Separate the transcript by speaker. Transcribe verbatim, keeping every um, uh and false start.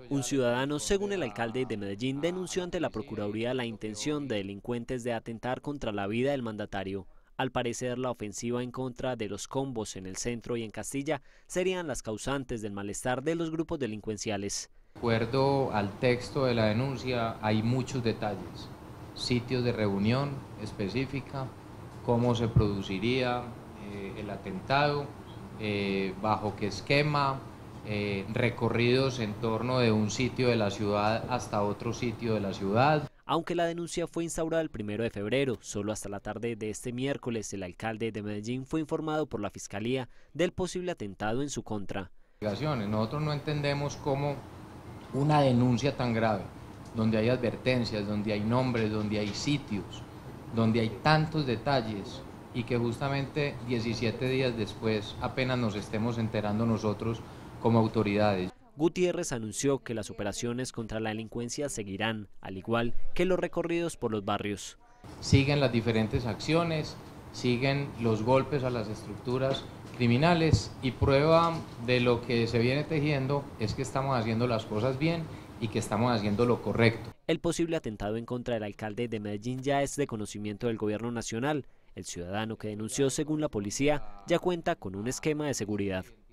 Speaker 1: Un ciudadano, según el alcalde de Medellín, denunció ante la Procuraduría la intención de delincuentes de atentar contra la vida del mandatario. Al parecer, la ofensiva en contra de los combos en el centro y en Castilla serían las causantes del malestar de los grupos delincuenciales.
Speaker 2: De acuerdo al texto de la denuncia, hay muchos detalles: sitios de reunión específica, cómo se produciría eh, el atentado, eh, bajo qué esquema, eh, recorridos en torno de un sitio de la ciudad hasta otro sitio de la ciudad.
Speaker 1: Aunque la denuncia fue instaurada el primero de febrero, solo hasta la tarde de este miércoles el alcalde de Medellín fue informado por la Fiscalía del posible atentado en su contra.
Speaker 2: Nosotros no entendemos cómo una denuncia tan grave, donde hay advertencias, donde hay nombres, donde hay sitios, donde hay tantos detalles, y que justamente diecisiete días después apenas nos estemos enterando nosotros como autoridades.
Speaker 1: Gutiérrez anunció que las operaciones contra la delincuencia seguirán, al igual que los recorridos por los barrios.
Speaker 2: Siguen las diferentes acciones, siguen los golpes a las estructuras criminales, y prueba de lo que se viene tejiendo es que estamos haciendo las cosas bien y que estamos haciendo lo correcto.
Speaker 1: El posible atentado en contra del alcalde de Medellín ya es de conocimiento del gobierno nacional. El ciudadano que denunció, según la policía, ya cuenta con un esquema de seguridad.